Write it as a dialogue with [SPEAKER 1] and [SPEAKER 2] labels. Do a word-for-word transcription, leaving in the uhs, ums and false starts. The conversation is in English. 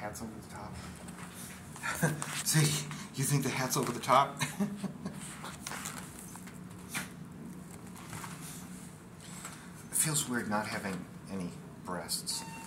[SPEAKER 1] hat's over the top. See, you think the hat's over the top? It feels weird not having any breasts.